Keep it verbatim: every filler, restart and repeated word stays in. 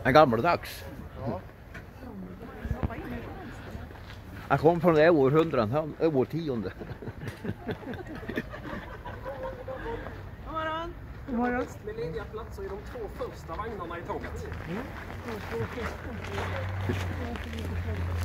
En gammaldags. Ja. Jag kom från det århundraden, årtionde. God morgon! God morgon. Med lediga platser i de två första vagnarna i tåget. Mm.